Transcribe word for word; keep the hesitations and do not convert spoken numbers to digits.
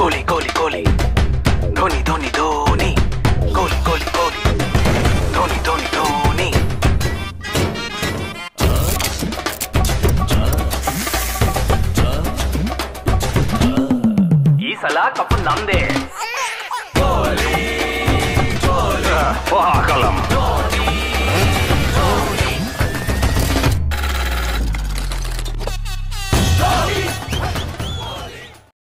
ಕೊಹ್ಲಿ ಕೊಹ್ಲಿ ಕೊಹ್ಲಿ ಧೋನಿ ಧೋನಿ ಧೋನಿ ಕೊಹ್ಲಿ ಕೊಹ್ಲಿ ಕೊಹ್ಲಿ ಧೋನಿ ಧೋನಿ ಧೋನಿ. ಈ ಸಲ ಕಪ್ಪು ನಮ್ದೇ. ಕಲಂ